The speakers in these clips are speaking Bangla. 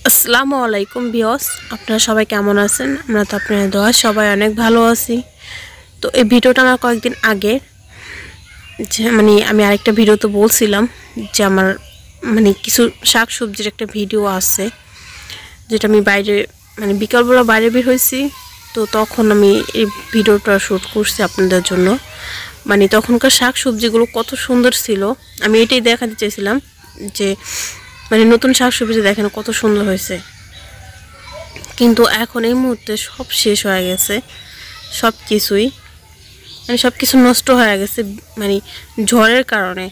আসসালামু আলাইকুম ভিউয়ার্স, আপনারা সবাই কেমন আছেন? আমরা তো আপনাদের দোয়া সবাই অনেক ভালো আছি। তো এই ভিডিওটা আমার কয়েকদিন আগে আমি আরেকটা ভিডিওতে বলছিলাম যে আমার কিছু শাক সবজির একটা ভিডিও আছে, যেটা আমি বাইরে বিকালবেলা বাইরে বের হয়েছি। তো তখন আমি এই ভিডিওটা শ্যুট করছি আপনাদের জন্য। তখনকার শাক সবজিগুলো কত সুন্দর ছিল, আমি এটাই দেখাতে চেয়েছিলাম যে নতুন শাক সবজি দেখেন কত সুন্দর হয়েছে। কিন্তু এখন এই মুহূর্তে সব শেষ হয়ে গেছে, সব কিছুই সব কিছু নষ্ট হয়ে গেছে ঝড়ের কারণে।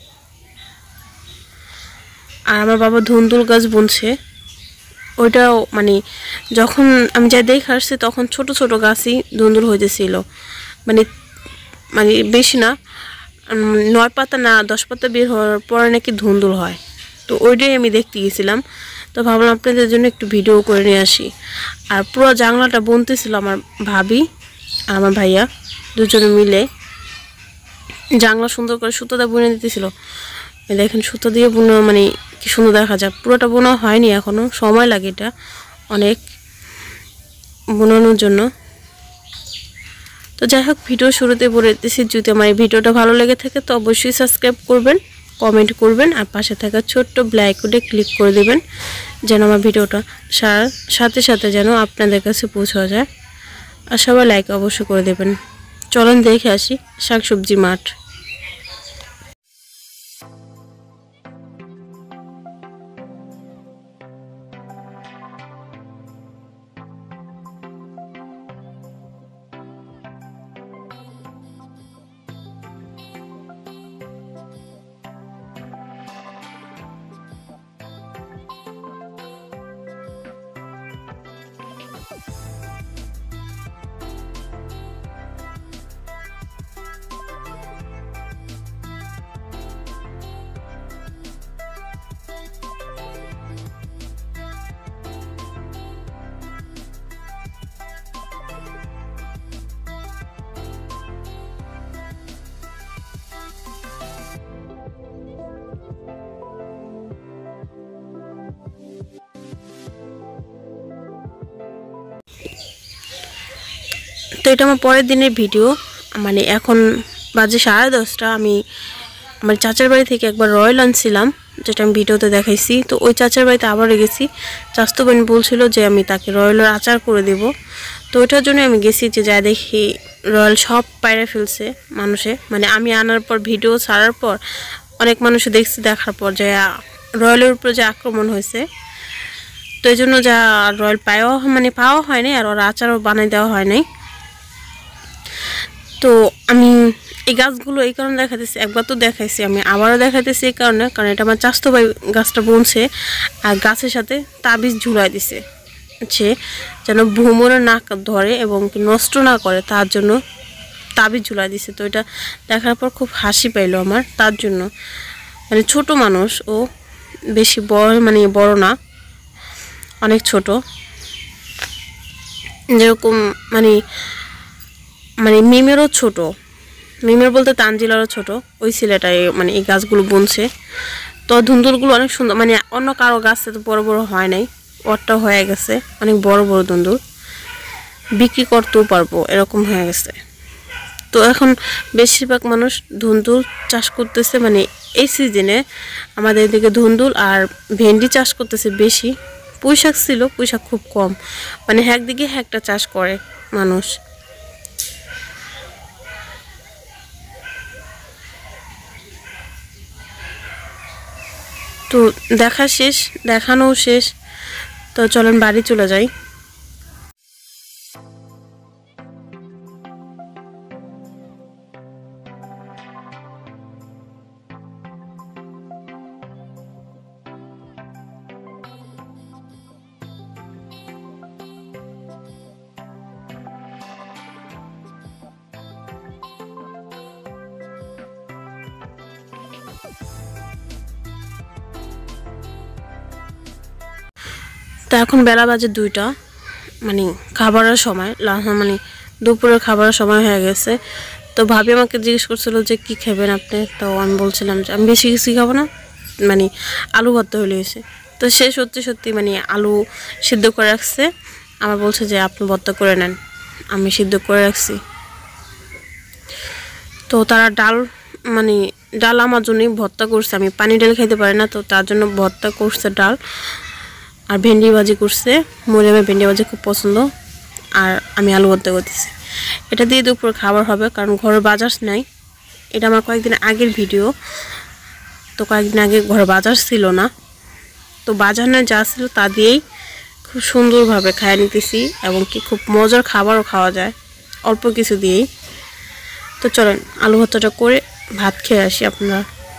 আর আমার বাবা ধুন্দুল গাছ বুনছে, ওইটাও যখন আমি যা দেখে আসছি তখন ছোট ছোট গাছই ধুন্দুল হইতেছিল, বেশি না, 9 পাতা না 10 পাতা বের হওয়ার পরে নাকি ধুন্দুল হয়। তো ওইটাই আমি দেখতে গেছিলাম, তো ভাবলাম আপনাদের জন্য একটু ভিডিও করে নিয়ে আসি। আর পুরো জানলাটা বুনতেছিল আমার ভাবি আর আমার ভাইয়া, দুজনে মিলে জানলা সুন্দর করে সুতো দিয়ে বুনে দিতেছিল। দেখেন সুতো দিয়ে বুনো কি সুন্দর দেখা যায়। পুরোটা বোনা হয়নি এখনো, সময় লাগে এটা অনেক বুনানোর জন্য। তো যাই হোক, ভিডিও শুরুতে বলে দিতেছি, যদি আমার এই ভিডিওটা ভালো লেগে থাকে তো অবশ্যই সাবস্ক্রাইব করবেন, কমেন্ট করবেন, আর পাশে থাকা ছোট্ট ব্ল্যাক আইকনে ক্লিক করে দেবেন, যেন আমার ভিডিওটা সাথে সাথে যেন আপনাদের কাছে পৌঁছে যায়। আর সবাই লাইক অবশ্যই করে দেবেন। চলেন দেখে আসি শাকসবজি মাঠ। তো এটা আমার পরের দিনের ভিডিও। এখন বাজে 10:30। আমি আমার চাচার বাড়ি থেকে একবার রয়্যাল আনছিলাম, যেটা আমি ভিডিওতে দেখাইছি। তো ওই চাচার বাড়িতে আবারও গেছি। চাচাতো বোন বলছিল যে আমি তাকে রয়্যালের আচার করে দেব। তো ওইটার জন্য আমি গেছি, যে যা দেখি রয়্যাল সব পায়রা ফেলছে মানুষে। আমি আনার পর ভিডিও ছাড়ার পর অনেক মানুষ দেখছি, দেখার পর যে রয়্যালের উপর যে আক্রমণ হয়েছে। তো এই জন্য যা রয়্যাল পাওয়া হয় নাই, আর ওরা আচারও বানাই দেওয়া হয় নাই। তো আমি এই গাছগুলো এই কারণে দেখাতেছি, একবার তো দেখাইছি, আমি আবারও দেখাতেছি এই কারণ এটা আমার চাচাতো ভাই গাছটা বুনছে, আর গাছের সাথে তাবিজ ঝুলাই দিছে, যেন ভ্রমণে না ধরে এবং নষ্ট না করে, তার জন্য তাবিজ ঝুলাই দিছে। তো এটা দেখার পর খুব হাসি পাইলো আমার, তার জন্য। ছোট মানুষ, ও বেশি বড় বড় না, অনেক ছোট, যেরকম মিমেরও ছোট, মিমের বলতে তানজিলারও ছোট, ওই ছেলেটাই এই গাছগুলো বুনছে। তো ধুন্দুলগুলো অনেক সুন্দর, অন্য কারো গাছে তো বড় বড় হয় নাই, ওরটা হয়ে গেছে অনেক বড় বড় ধুন্দুল, বিক্রি করতেও পারবো এরকম হয়ে গেছে। তো এখন বেশিরভাগ মানুষ ধুন্দুল চাষ করতেছে, এই সিজনে আমাদের এদিকে ধুন্দুল আর ভেন্ডি চাষ করতেছে বেশি। পুঁই শাক ছিল, পুঁই শাক খুব কম, একদিকে একটা চাষ করে মানুষ। তো দেখা শেষ, দেখানো শেষ, তো চলেন বাড়ি চলে যাই। তো এখন বেলা বাজে 2টা, খাবারের সময়, দুপুরের খাবারের সময় হয়ে গেছে। তো ভাবি আমাকে জিজ্ঞেস করছিল যে কি খাবেন আপনি, তো আমি বলছিলাম যে আমি বেশি কিছু খাবো না, আলু ভর্তা হলে হয়েছে। তো তো সে সত্যি সত্যি মানে আলু সিদ্ধ করে রাখছে, আমার বলছে যে আপনি ভর্তা করে নেন, আমি সিদ্ধ করে রাখছি। তো তারা ডাল মানে ডাল আমার জন্যই ভর্তা করছে, আমি পানি ডাল খাইতে পারি না, তো তার জন্য ভর্তা করছে ডাল। আর ভেন্ডি ভাজি করছে, মরিয়মের ভেন্ডি ভাজি খুব পছন্দ। আর আমি আলু ভর্তা করতেছি, এটা দিয়ে দুপুর খাবার হবে, কারণ ঘরে বাজার নাই। এটা আমার কয়েকদিন আগের ভিডিও, তো কয়েকদিন আগে ঘরে বাজার ছিল না, তো বাজার না যা ছিল তা দিয়েই খুব সুন্দরভাবে খাইয়ে নিতেছি, এবং কি খুব মজার খাবারও খাওয়া যায় অল্প কিছু দিয়েই। তো চলেন আলু ভর্তাটা করে ভাত খেয়ে আসি আপনারা।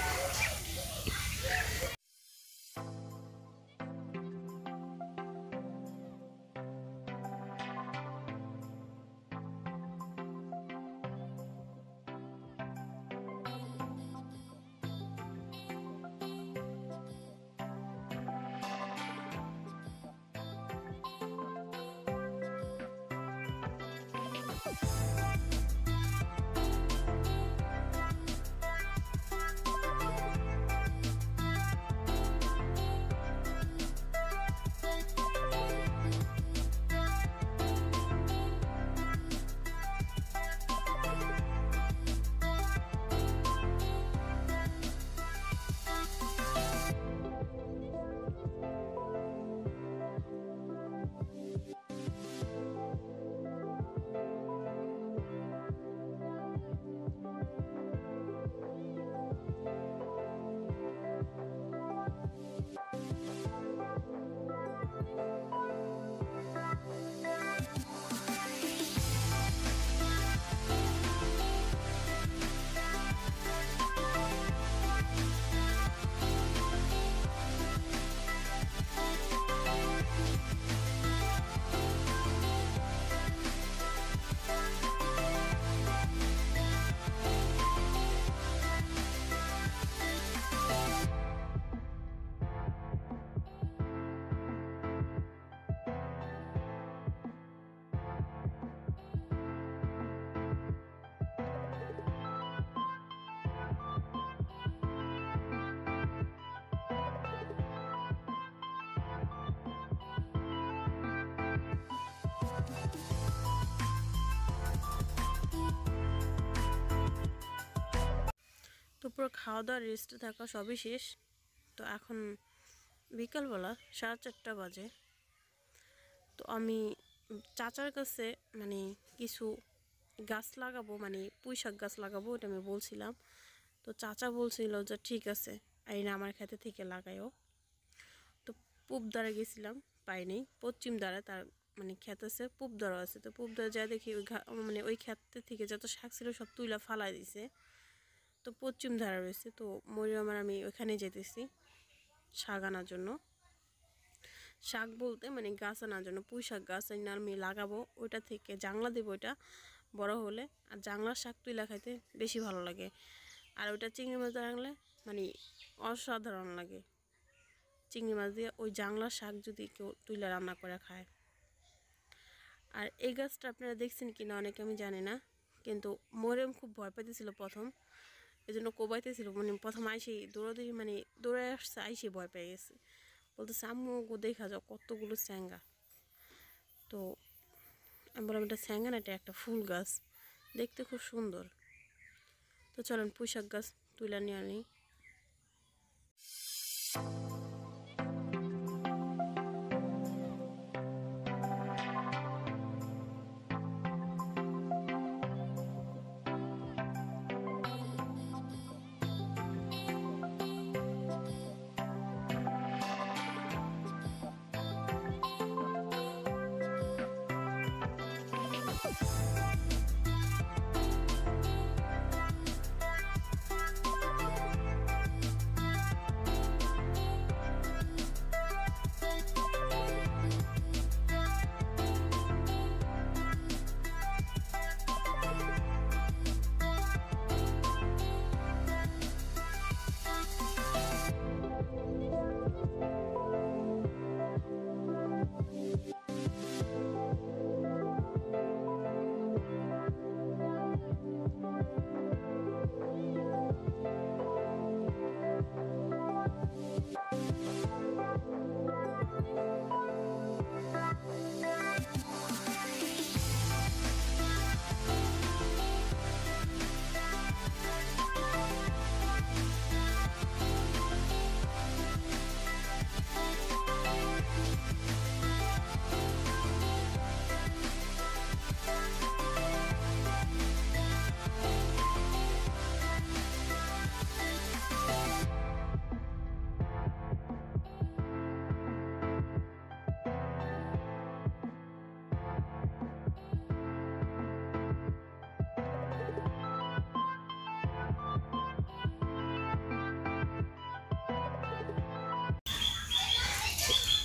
দুপুর খাওয়া দাওয়া রেস্টে থাকা সবই শেষ। তো এখন বিকালবেলা 4:30 বাজে। তো আমি চাচার কাছে মানে কিছু গাছ লাগাবো, মানে পুঁই শাক গাছ লাগাবো, এটা আমি বলছিলাম। তো চাচা বলছিল যে ঠিক আছে এই না আমার খেতে থেকে লাগাইও। তো পূব দ্বারা গেছিলাম, পাইনি। পশ্চিম দ্বারা তার মানে ক্ষেত আছে, পূব দ্বারা আছে। তো পূব দ্বারা যা দেখি ওই মানে ওই ক্ষেত থেকে যত শাক ছিল সব তুইলা ফালাই দিছে। তো পশ্চিম ধারা রয়েছে, তো মরিয়ম আর আমি ওইখানে যেতেছি শাক আনার জন্য। শাক বলতে মানে গাছ আনার জন্য, পুঁই শাক গাছ আমি লাগাবো, ওইটা থেকে জাংলা দেবো, ওইটা বড় হলে। আর জাংলার শাক তুইলা খাইতে বেশি ভালো লাগে, আর ওইটা চিংড়ি মাছ দিয়ে রাখলে মানে অসাধারণ লাগে। চিংড়ি মাছ দিয়ে ওই জাংলার শাক যদি কেউ তুইলা রান্না করে খায়। আর এই গাছটা আপনারা দেখছেন কিনা অনেকে আমি জানি না, কিন্তু মরিয়ম খুব ভয় পাইতেছিল প্রথম, এই জন্য কোবাইতেছিল। মানে প্রথম আইসি দৌড়াদৌড়ি মানে দৌড়ে আসছে, আইসি ভয় পেয়ে গেছে, বলতেছে আম্মু গো দেখা যাও কতগুলো স্যাঙ্গা। তো আমি বললাম এটা স্যাঙ্গা না, এটা একটা ফুল গাছ, দেখতে খুব সুন্দর। তো চলেন পুঁই শাক গাছ তুলে নিয়ে আনি।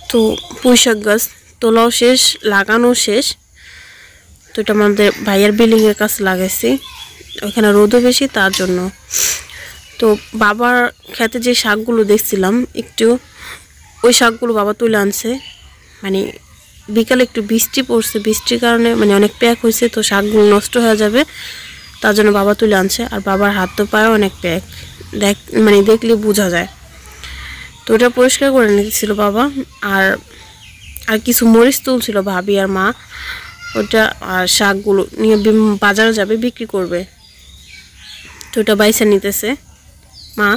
তো পুঁইশাক গাছ তোলাও শেষ, লাগানো শেষ। তো এটা আমাদের ভাইয়ার বিল্ডিংয়ের কাছে লাগাইছি, ওখানে রোদও বেশি তার জন্য। তো বাবার খেতে যে শাকগুলো দেখছিলাম একটু, ওই শাকগুলো বাবা তুলে আনছে। মানে বিকালে একটু বৃষ্টি পড়ছে, বৃষ্টির কারণে মানে অনেক প্যাক হয়েছে, তো শাকগুলো নষ্ট হয়ে যাবে তার জন্য বাবা তুলে আনছে। আর বাবার হাত তো পায়ে অনেক প্যাক, মানে দেখলে বোঝা যায়। তো ওটা পরিষ্কার করে নিয়েছিল বাবা। আর আর কিছু মরিচ তুলছিল ভাবি আর মা, ওটা আর শাকগুলো নিয়ে বাজারে যাবে, বিক্রি করবে। তো ওটা বাইসা নিতেছে মা।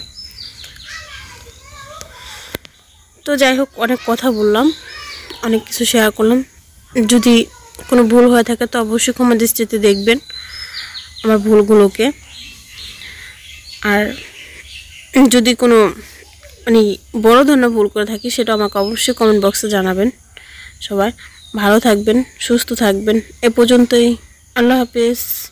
তো যাই হোক, অনেক কথা বললাম, অনেক কিছু শেয়ার করলাম। যদি কোনো ভুল হয়ে থাকে তো অবশ্যই ক্ষমা দৃষ্টিতে দেখবেন আমার ভুলগুলোকে। আর যদি কোনো মানে বড় ধরনের ভুল করে থাকি সেটা আমাকে অবশ্যই কমেন্ট বক্সে জানাবেন। সবাই ভালো থাকবেন, সুস্থ থাকবেন। এ পর্যন্তই, আল্লাহ হাফেজ।